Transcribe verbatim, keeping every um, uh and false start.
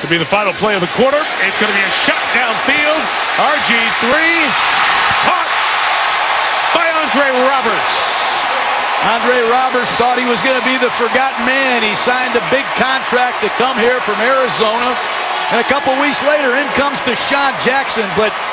To be the final play of the quarter. It's going to be a shot downfield. R G three caught by Andre Roberts. Andre Roberts thought he was going to be the forgotten man. He signed a big contract to come here from Arizona. And a couple weeks later, in comes Deshaun Jackson. But